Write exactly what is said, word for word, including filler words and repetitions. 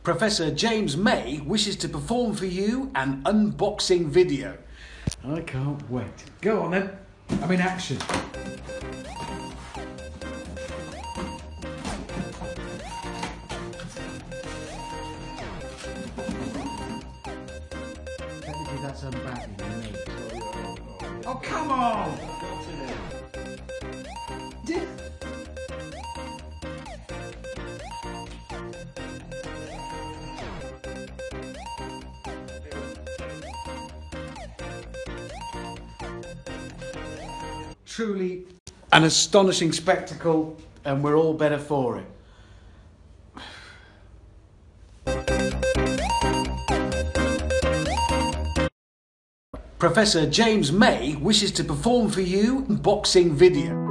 Professor James May wishes to perform for you an unboxing video. I can't wait. Go on then. I'm in action. Technically that's unbagging me. Oh, come on! Did... Truly an astonishing spectacle, and we're all better for it. Professor James May wishes to perform for you an unboxing video.